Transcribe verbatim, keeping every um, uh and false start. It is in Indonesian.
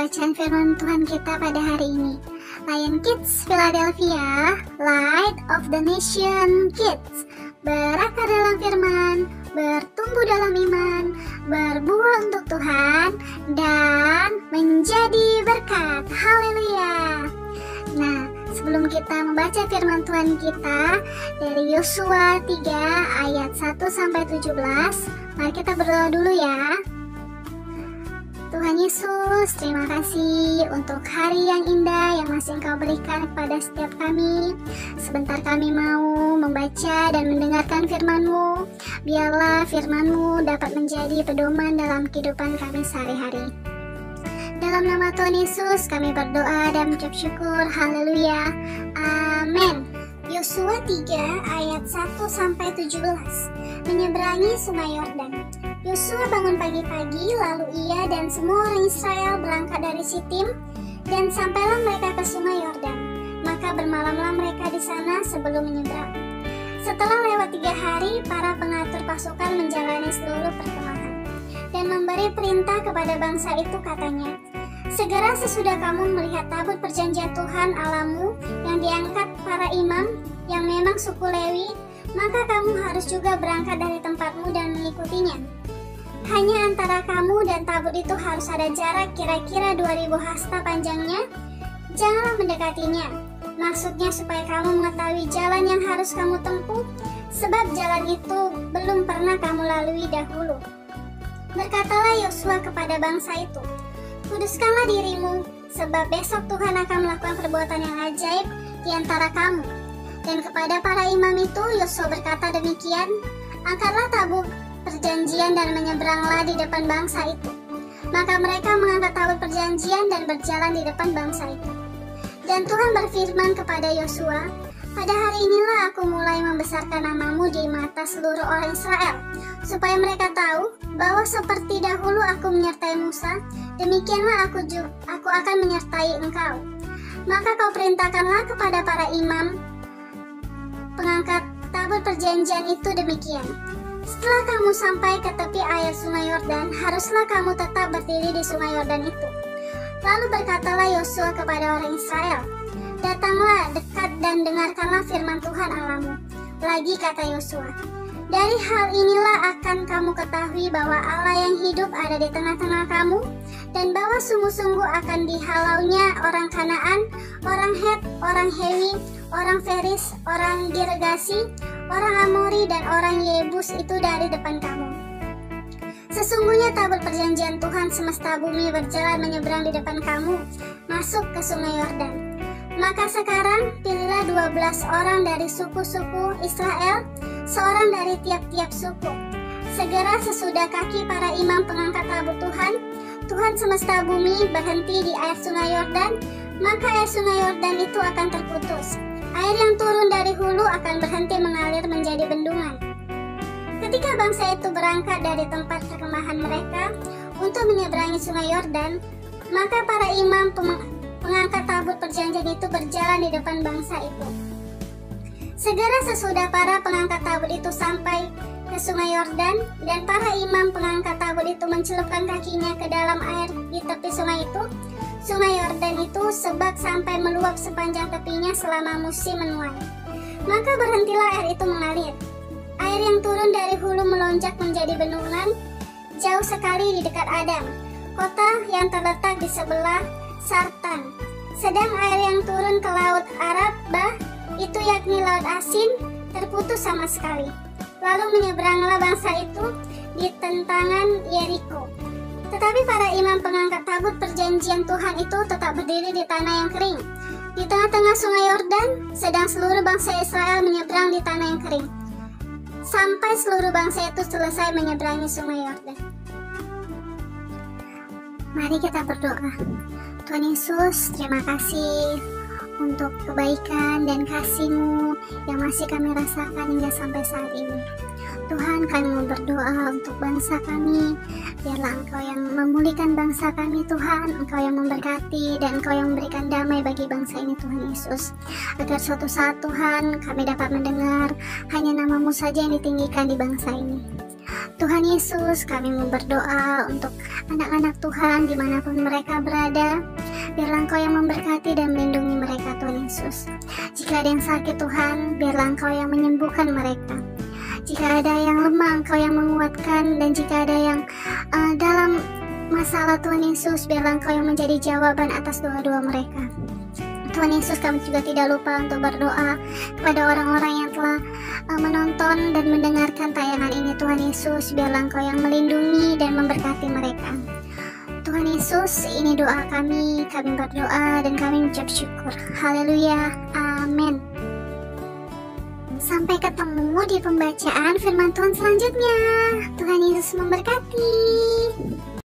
bacaan firman Tuhan kita pada hari ini. Lion Kids Philadelphia, Light of the Nation Kids. Berakar dalam firman, bertumbuh dalam iman, berbuah untuk Tuhan, dan menjadi berkat. Haleluya. Nah, sebelum kita membaca firman Tuhan kita dari Yosua tiga ayat satu sampai tujuh belas, mari kita berdoa dulu ya. Tuhan Yesus, terima kasih untuk hari yang indah yang masih Engkau berikan kepada setiap kami. Sebentar kami mau membaca dan mendengarkan firman-Mu. Biarlah firman-Mu dapat menjadi pedoman dalam kehidupan kami sehari-hari. Dalam nama Tuhan Yesus kami berdoa dan mengucap syukur. Haleluya. Amin. Yosua tiga ayat satu sampai tujuh belas. Menyeberangi Sungai Yordan. Yosua bangun pagi-pagi, lalu ia dan semua orang Israel berangkat dari Sitim, dan sampailah mereka ke Sungai Yordan. Maka bermalamlah mereka di sana sebelum menyeberang. Setelah lewat tiga hari, para pengatur pasukan menjalani seluruh perkemahan dan memberi perintah kepada bangsa itu, katanya, segera sesudah kamu melihat tabut perjanjian Tuhan Allahmu yang diangkat para imam yang memang suku Lewi, maka kamu harus juga berangkat dari tempatmu dan mengikutinya. Hanya antara kamu dan tabut itu harus ada jarak kira-kira dua ribu hasta panjangnya. Janganlah mendekatinya. Maksudnya supaya kamu mengetahui jalan yang harus kamu tempuh, sebab jalan itu belum pernah kamu lalui dahulu. Berkatalah Yosua kepada bangsa itu, kuduskanlah dirimu, sebab besok Tuhan akan melakukan perbuatan yang ajaib di antara kamu. Dan kepada para imam itu Yosua berkata demikian, angkatlah tabut perjanjian dan menyeberanglah di depan bangsa itu. Maka mereka mengangkat tabut perjanjian dan berjalan di depan bangsa itu. Dan Tuhan berfirman kepada Yosua, pada hari inilah aku mulai membesarkan namamu di mata seluruh orang Israel, supaya mereka tahu bahwa seperti dahulu aku menyertai Musa, demikianlah aku juga, aku akan menyertai engkau. Maka kau perintahkanlah kepada para imam pengangkat tabut perjanjian itu demikian. Setelah kamu sampai ke tepi air Sungai Yordan, haruslah kamu tetap berdiri di Sungai Yordan itu. Lalu berkatalah Yosua kepada orang Israel, datanglah dekat dan dengarkanlah firman Tuhan Allahmu. Lagi kata Yosua, dari hal inilah akan kamu ketahui bahwa Allah yang hidup ada di tengah-tengah kamu, dan bahwa sungguh-sungguh akan dihalaunya orang Kanaan, orang Het, orang Hewi, orang Feris, orang Girgasi, orang Amori, dan orang Yebus itu dari depan kamu. Sesungguhnya tabut perjanjian Tuhan semesta bumi berjalan menyeberang di depan kamu, masuk ke Sungai Yordan. Maka sekarang pilihlah dua belas orang dari suku-suku Israel, seorang dari tiap-tiap suku. Segera sesudah kaki para imam pengangkat tabut Tuhan, Tuhan semesta bumi berhenti di air Sungai Yordan, maka air Sungai Yordan itu akan terputus. Air yang turun dari hulu akan berhenti mengalir menjadi bendungan. Ketika bangsa itu berangkat dari tempat perkemahan mereka untuk menyeberangi Sungai Yordan, maka para imam pengangkat tabut perjanjian itu berjalan di depan bangsa itu. Segera sesudah para pengangkat tabut itu sampai ke Sungai Yordan, dan para imam pengangkat tabut itu mencelupkan kakinya ke dalam air di tepi sungai itu, Sungai Yordan itu sebab sampai meluap sepanjang tepinya selama musim menuai. Maka berhentilah air itu mengalir. Air yang turun dari hulu melonjak menjadi bendungan jauh sekali di dekat Adam, kota yang terletak di sebelah Sartan. Sedang air yang turun ke laut Arabah, itu yakni laut Asin, terputus sama sekali. Lalu menyeberanglah bangsa itu di tentangan Yeriko. Tetapi para imam pengangkat tabut perjanjian Tuhan itu tetap berdiri di tanah yang kering, di tengah-tengah Sungai Yordan, sedang seluruh bangsa Israel menyeberang di tanah yang kering, sampai seluruh bangsa itu selesai menyeberangi Sungai Yordan. Mari kita berdoa. Tuhan Yesus, terima kasih untuk kebaikan dan kasih-Mu yang masih kami rasakan hingga sampai saat ini. Tuhan, kami mau berdoa untuk bangsa kami. Biarlah Engkau yang memulihkan bangsa kami, Tuhan. Engkau yang memberkati dan Engkau yang memberikan damai bagi bangsa ini, Tuhan Yesus. Agar suatu saat, Tuhan, kami dapat mendengar hanya nama-Mu saja yang ditinggikan di bangsa ini. Tuhan Yesus, kami mau berdoa untuk anak-anak Tuhan dimanapun mereka berada. Biarlah Engkau yang memberkati dan melindungi mereka, Tuhan Yesus. Jika ada yang sakit Tuhan, biarlah Engkau yang menyembuhkan mereka. Jika ada yang lemah, Engkau yang menguatkan. Dan jika ada yang uh, dalam masalah, Tuhan Yesus, biarlah Engkau yang menjadi jawaban atas doa-doa mereka. Tuhan Yesus, kami juga tidak lupa untuk berdoa kepada orang-orang yang telah uh, menonton dan mendengarkan tayangan ini. Tuhan Yesus, biarlah Engkau yang melindungi dan memberkati mereka. Tuhan Yesus, ini doa kami, kami berdoa dan kami mengucap syukur. Haleluya, amin. Sampai ketemu di pembacaan firman Tuhan selanjutnya. Tuhan Yesus memberkati.